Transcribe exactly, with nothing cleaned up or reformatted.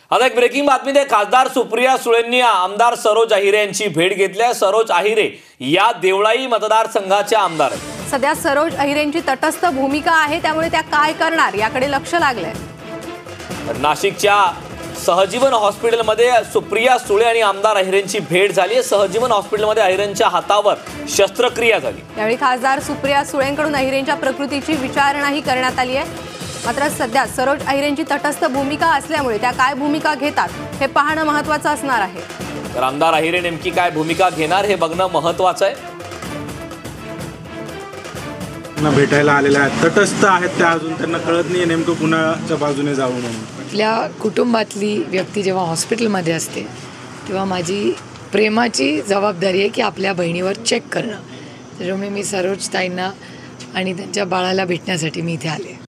आता एक ब्रेकिंग बातमी आहे। खासदार सुप्रिया सुळेंनी आमदार सरोज अहिरे यांची भेट घेतली आहे। सरोज अहिरे या देवळाई मतदारसंघाच्या आमदार आहेत। सध्या सरोज अहिरेंची तटस्थ भूमिका आहे, त्यामुळे त्या काय करणार याकडे लक्ष लागलंय। नाशिकच्या सहजीवन हॉस्पिटलमध्ये सुप्रिया सुळे आणि आमदार अहिरेंची भेट झाली आहे। सहजीवन हॉस्पिटलमध्ये अहिरेंच्या हातावर शस्त्रक्रिया झाली। यावेळी खासदार सुप्रिया सुळेंकडून अहिरेंच्या प्रकृतीची विचारणाही करण्यात आली आहे। मात्र सध्या सरोज अहिरेंची तटस्थ भूमिका असल्यामुळे त्या काय भूमिका घेतात हे पाहणं महत्त्वाचं असणार आहे। तर आमदार अहिरे नेमकी काय भूमिका घेणार हे बघणं महत्त्वाचं आहे। पुन्हा भेटायला आलेल्या आहेत, तटस्थ आहेत त्या, अजून त्यांना कळत नाही नेमकं कुणाच्या बाजूने जाऊ म्हणून। आपल्या कुटुंबातली व्यक्ती जेव्हा हॉस्पिटलमध्ये असते तेव्हा माझी प्रेमाची जबाबदारी आहे की आपल्या बहिणीवर चेक करणं। त्याच्यामुळे मी सरोज ताईंना आणि त्यांच्या बाळाला भेटण्यासाठी मी इथे आले।